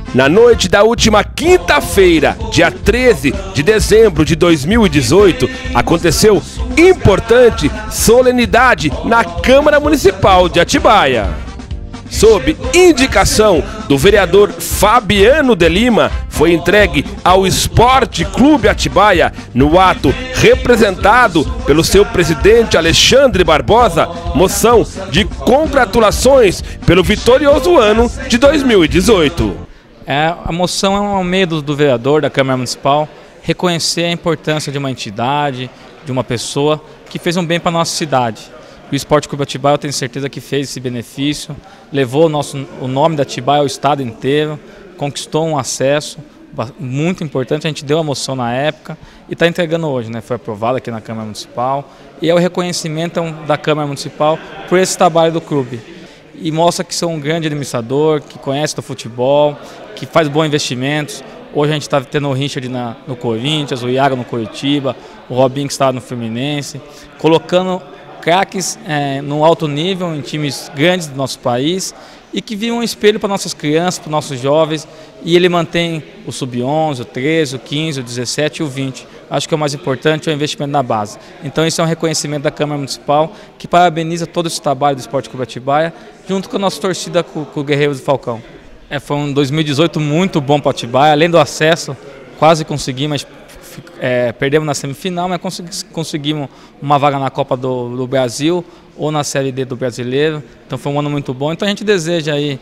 Na noite da última quinta-feira, dia 13 de dezembro de 2018, aconteceu importante solenidade na Câmara Municipal de Atibaia. Sob indicação do vereador Fabiano de Lima, foi entregue ao Esporte Clube Atibaia, no ato representado pelo seu presidente Alexandre Barbosa, moção de congratulações pelo vitorioso ano de 2018. A moção é um meio do vereador da Câmara Municipal reconhecer a importância de uma entidade, de uma pessoa que fez um bem para a nossa cidade. O Esporte Clube Atibaia, eu tenho certeza que fez esse benefício, levou o nome da Atibaia ao estado inteiro, conquistou um acesso muito importante, a gente deu a moção na época e está entregando hoje, né? Foi aprovado aqui na Câmara Municipal e é o reconhecimento da Câmara Municipal por esse trabalho do clube. E mostra que sou um grande administrador, que conhece do futebol, que faz bons investimentos. Hoje a gente está tendo o Richard no Corinthians, o Iago no Curitiba, o Robinho que está no Fluminense, colocando craques no alto nível em times grandes do nosso país e que viram um espelho para nossas crianças, para nossos jovens, e ele mantém o sub-11, o 13, o 15, o 17 e o 20. Acho que o mais importante é o investimento na base. Então isso é um reconhecimento da Câmara Municipal que parabeniza todo esse trabalho do Esporte Clube Atibaia, junto com a nossa torcida com o Guerreiros do Falcão. Foi um 2018 muito bom para Atibaia, além do acesso, quase conseguimos, perdemos na semifinal, mas conseguimos uma vaga na Copa do Brasil ou na Série D do Brasileiro, então foi um ano muito bom. Então a gente deseja aí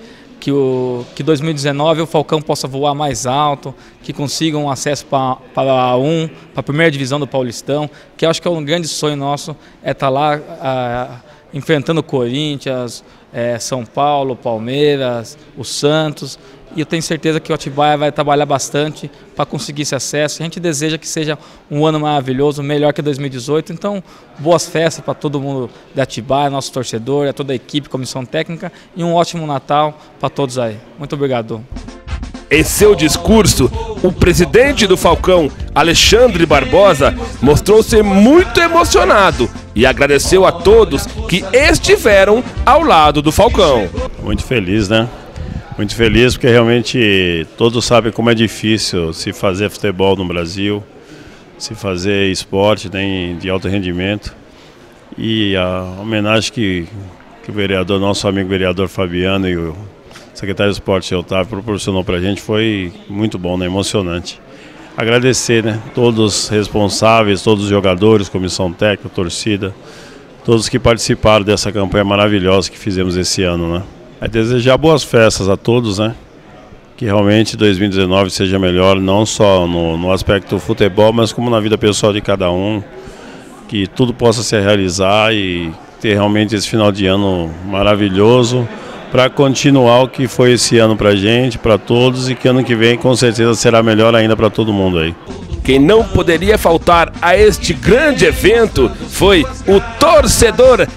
que 2019 o Falcão possa voar mais alto, que consiga um acesso para a A1, para a primeira divisão do Paulistão, que eu acho que é um grande sonho nosso, estar lá enfrentando o Corinthians, São Paulo, Palmeiras, o Santos. E eu tenho certeza que o Atibaia vai trabalhar bastante para conseguir esse acesso. A gente deseja que seja um ano maravilhoso, melhor que 2018. Então, boas festas para todo mundo da Atibaia, nosso torcedor, a toda a equipe, comissão técnica, e um ótimo Natal para todos aí. Muito obrigado. Em seu discurso, o presidente do Falcão, Alexandre Barbosa, mostrou-se muito emocionado e agradeceu a todos que estiveram ao lado do Falcão. Muito feliz, né? Muito feliz porque realmente todos sabem como é difícil se fazer futebol no Brasil, se fazer esporte, né, de alto rendimento. E a homenagem que o vereador, nosso amigo vereador Fabiano e o secretário de Esporte, Otávio, proporcionou para a gente foi muito bom, né, emocionante. Agradecer, né, todos os responsáveis, todos os jogadores, comissão técnica, torcida, todos que participaram dessa campanha maravilhosa que fizemos esse ano, né. Desejar boas festas a todos, né? Que realmente 2019 seja melhor, não só no aspecto do futebol, mas como na vida pessoal de cada um. Que tudo possa se realizar e ter realmente esse final de ano maravilhoso para continuar o que foi esse ano para a gente, para todos, e que ano que vem com certeza será melhor ainda para todo mundo aí. Quem não poderia faltar a este grande evento foi o torcedor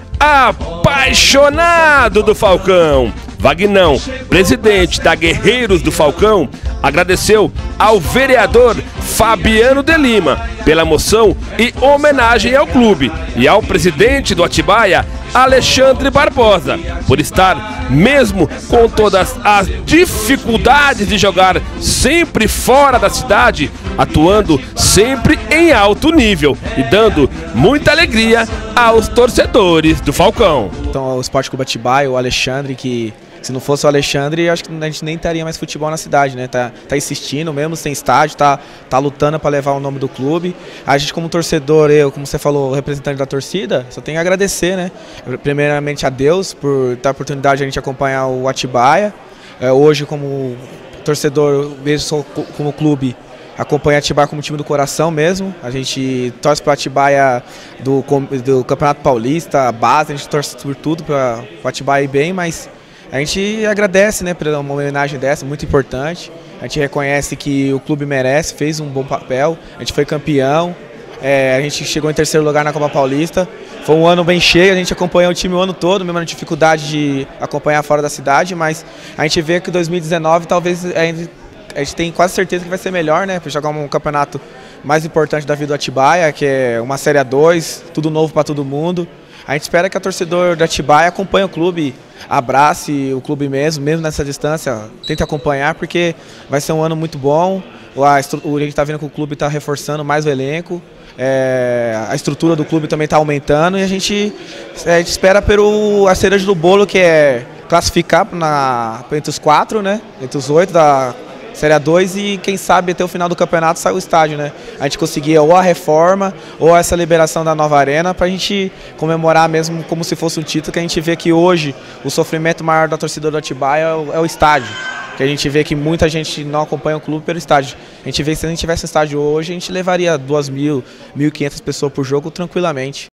apaixonado do Falcão. Vagnão, presidente da Guerreiros do Falcão, agradeceu ao vereador Fabiano de Lima pela moção e homenagem ao clube e ao presidente do Atibaia, Alexandre Barbosa, por estar, mesmo com todas as dificuldades de jogar sempre fora da cidade, atuando sempre em alto nível e dando muita alegria aos torcedores do Falcão. Então, o Esporte Clube Atibaia, o Alexandre, que se não fosse o Alexandre, acho que a gente nem teria mais futebol na cidade, né? Tá insistindo, mesmo sem estádio, tá lutando para levar o nome do clube. A gente, como torcedor, como você falou, representante da torcida, só tenho a agradecer, né? Primeiramente a Deus por dar a oportunidade de a gente acompanhar o Atibaia. Hoje, como torcedor, vejo só como clube, acompanha Atibaia como time do coração mesmo. A gente torce para o Atibaia do Campeonato Paulista, a base, a gente torce por tudo para o Atibaia ir bem, mas a gente agradece, né, por uma homenagem dessa, muito importante. A gente reconhece que o clube merece, fez um bom papel, a gente foi campeão, a gente chegou em terceiro lugar na Copa Paulista. Foi um ano bem cheio, a gente acompanhou o time o ano todo, mesmo na dificuldade de acompanhar fora da cidade, mas a gente vê que 2019 talvez a gente tem quase certeza que vai ser melhor, né, para jogar um campeonato mais importante da vida do Atibaia, que é uma Série A2, tudo novo para todo mundo. A gente espera que a torcedor da Atibaia acompanhe o clube, abrace o clube mesmo nessa distância, tente acompanhar, porque vai ser um ano muito bom. A gente está vendo que o clube está reforçando mais o elenco, a estrutura do clube também está aumentando e a gente espera a cereja do bolo, que é classificar entre os 4, né? Entre os 8 da Série A2 e quem sabe até o final do campeonato sai o estádio, né? A gente conseguia ou a reforma ou essa liberação da nova arena para a gente comemorar mesmo como se fosse um título, que a gente vê que hoje o sofrimento maior da torcida do Atibaia é o estádio. Que a gente vê que muita gente não acompanha o clube pelo estádio. A gente vê que se a gente tivesse um estádio hoje, a gente levaria 2.000, 1.500 pessoas por jogo tranquilamente.